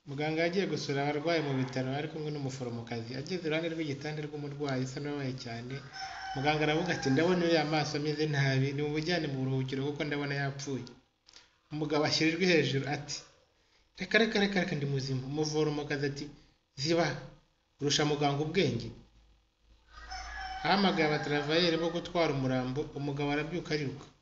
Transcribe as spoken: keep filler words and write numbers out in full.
Muganga yagiye gusura abarwayi mu bitaro ari kumwe n'umuforomokazi. Ageze iruhande rw'igitanda rw'umurwayi usa n'ubabaye cyane, muganga aravuga ati ndabona uriya amaso ameze nabi, ni mumujyane mu buruhukiro kuko ndabona yapfuye. Umugabo ashyira ijwi hejuru ati reka reka reka reka ndi muzima. Umuforomokazi ati ziba urusha muganga ubwenge. Ahamagaye abataravayeri bo gutwara umurambo, umugabo arabyuka ariruka.